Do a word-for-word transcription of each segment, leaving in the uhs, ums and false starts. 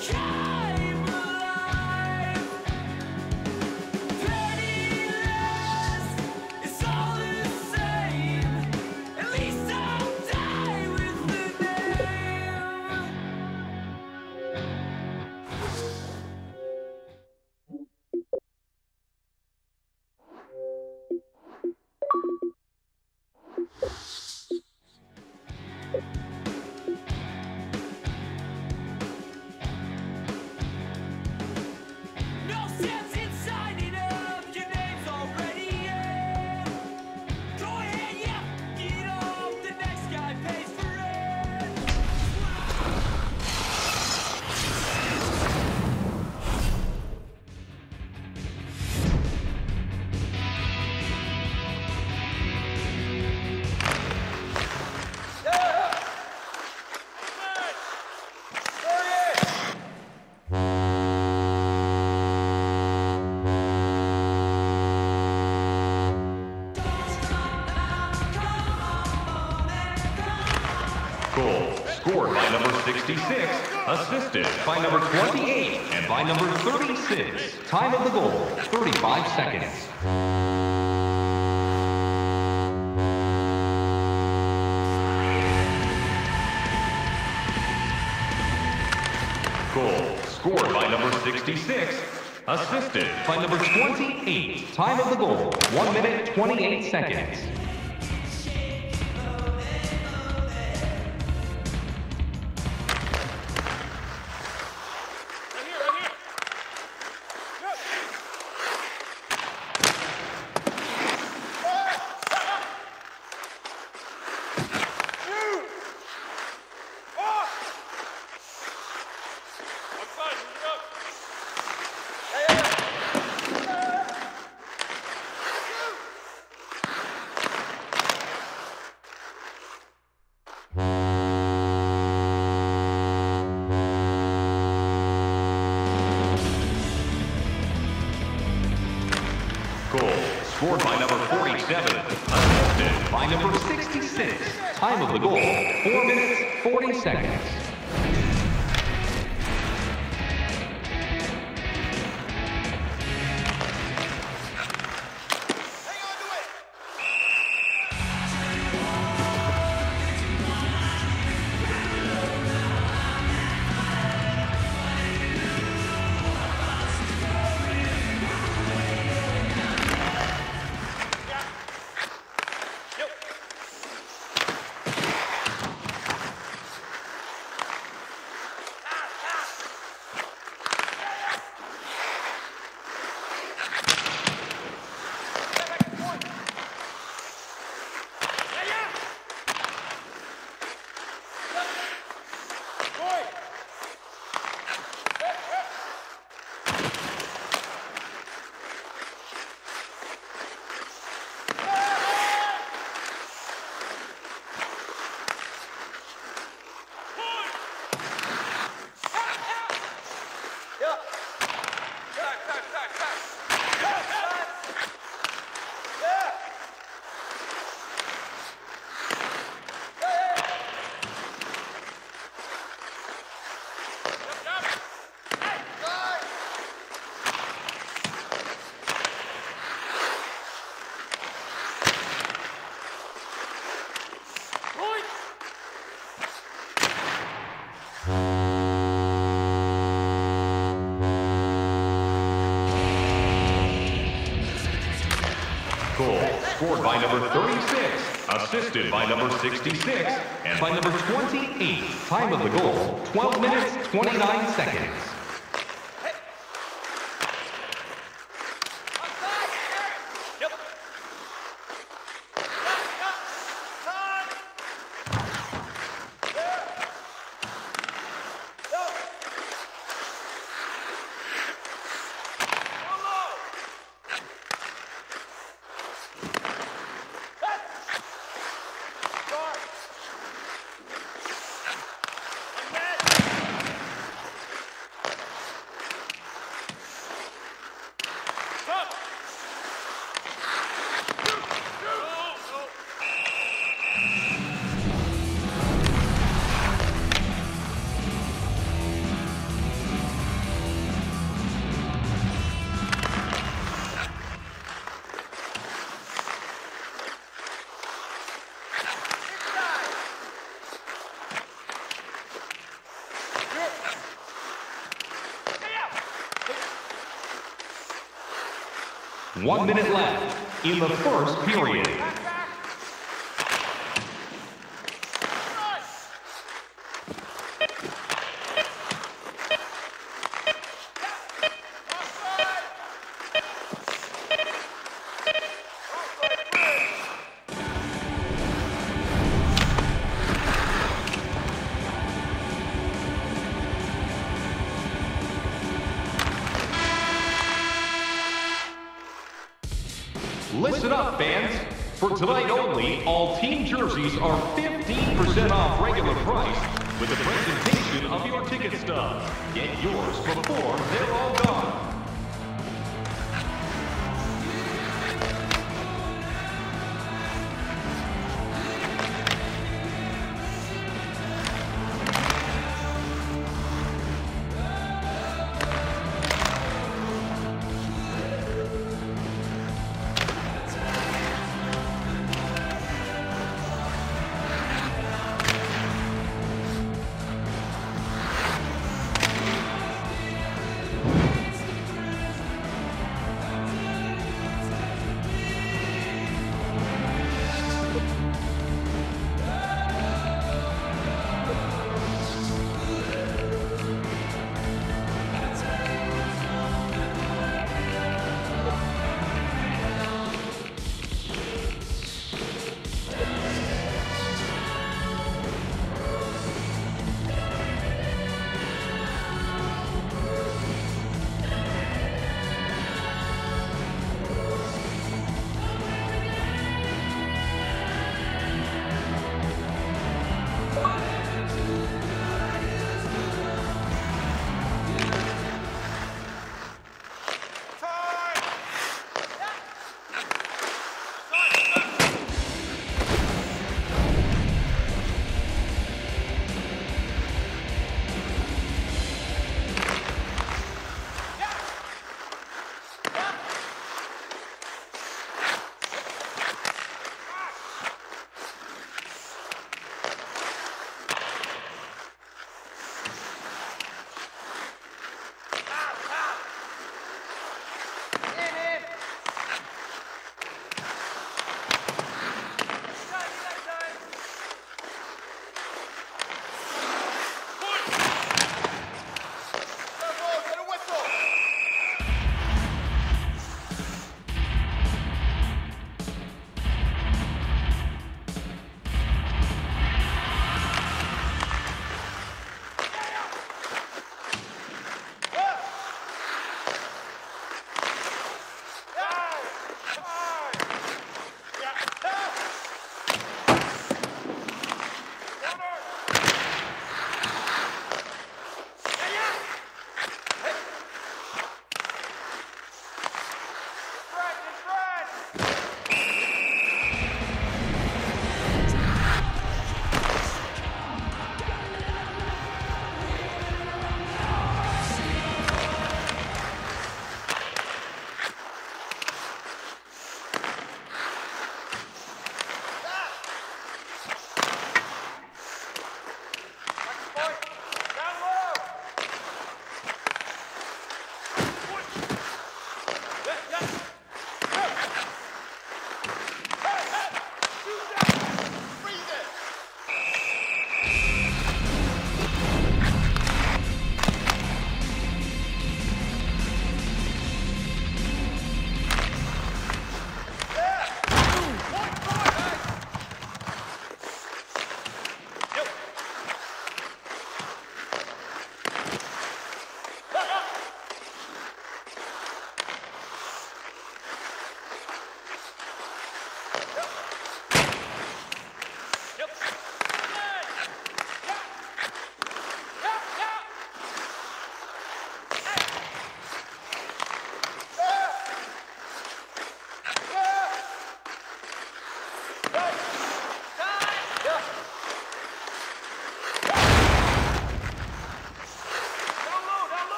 Goal scored by number sixty-six, assisted by number twenty-eight, and by number thirty-six. Time of the goal, thirty-five seconds. Goal scored by number sixty-six, assisted by number twenty-eight. Time of the goal, one minute, twenty-eight seconds. Scored by number forty-seven, assisted by number sixty-six. Time of the goal, four minutes, forty seconds. Scored by number thirty-six, assisted by number sixty-six, and by number twenty-eight. Time of the goal, twelve minutes, twenty-nine seconds. One minute left in the first period. Listen up, fans. For tonight only, all team jerseys are fifteen percent off regular price with the presentation of your ticket stub. Get yours before they're all gone.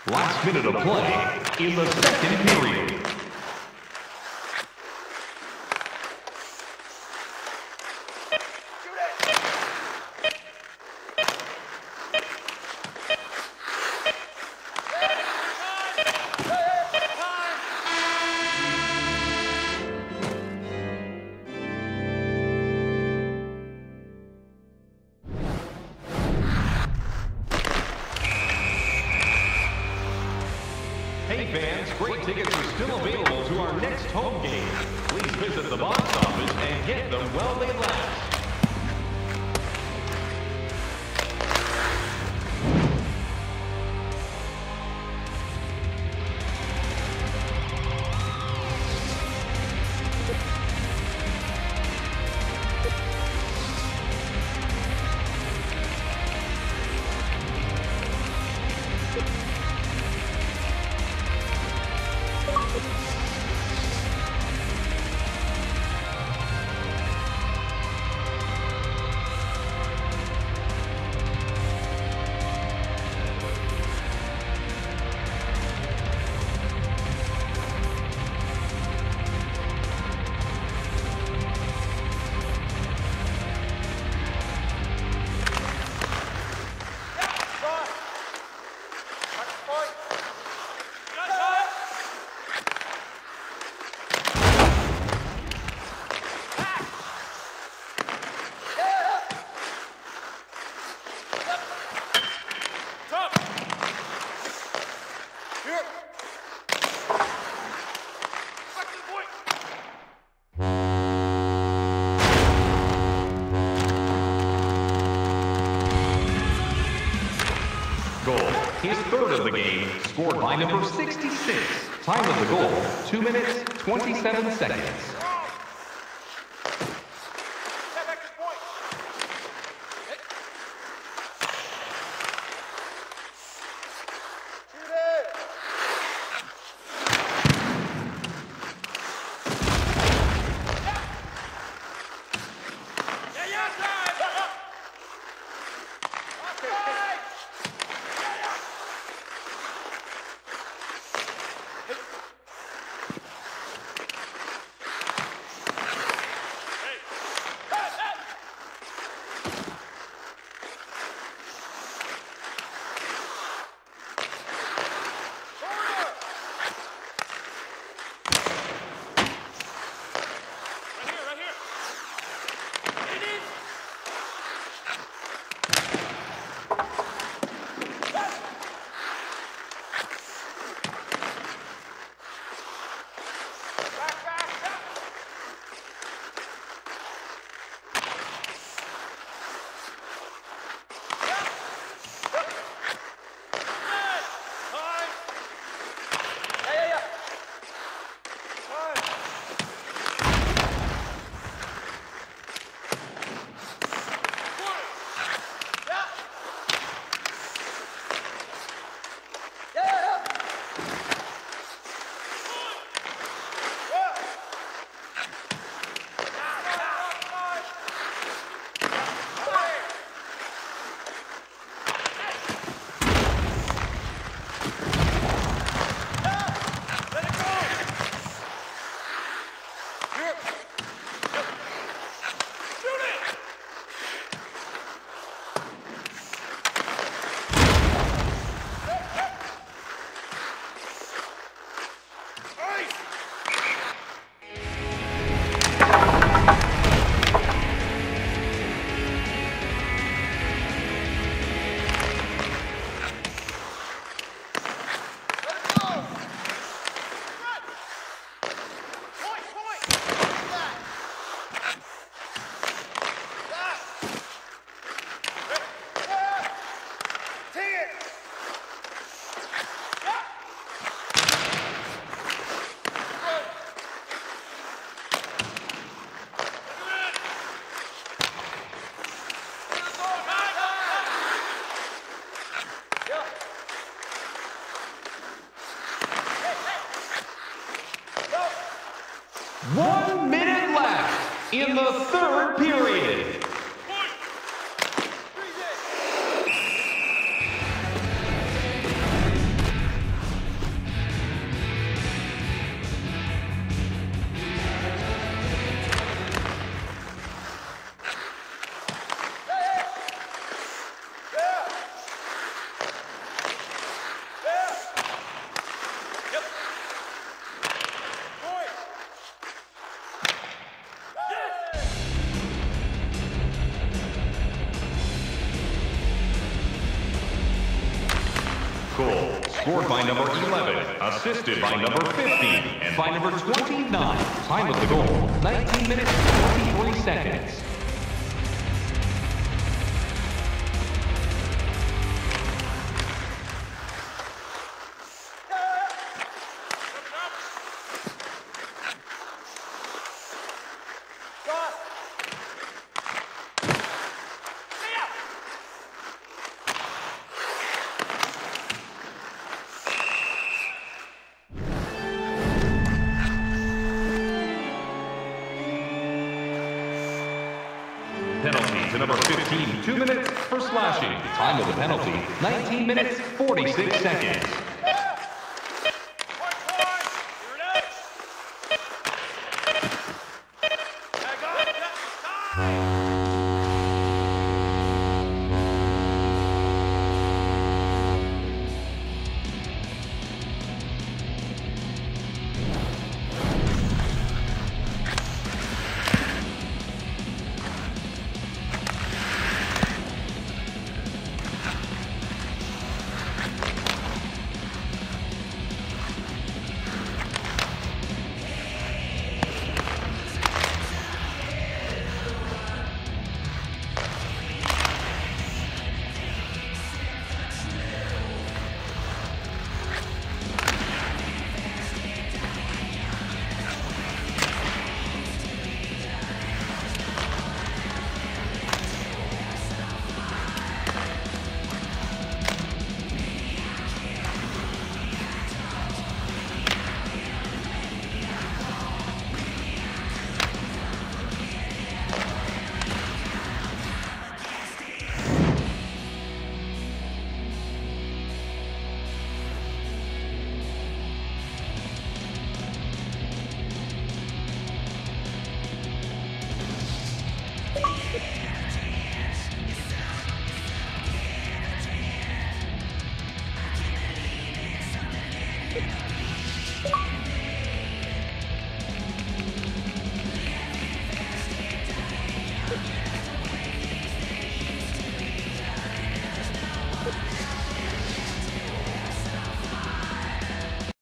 Last minute of play in the second period. Hey fans, great tickets are still available to our next home game. Please visit the box office and get them while they last. Goal, his third of the game, scored by number sixty-six. Time of the goal, two minutes, twenty-seven seconds. One minute left in the third period. Goal scored by number eleven, assisted by number fifteen, and by number twenty-nine. Time of the goal, nineteen minutes, twenty-three seconds. Penalty to number fifteen, two minutes for slashing. Time of the penalty, nineteen minutes, forty-six seconds. You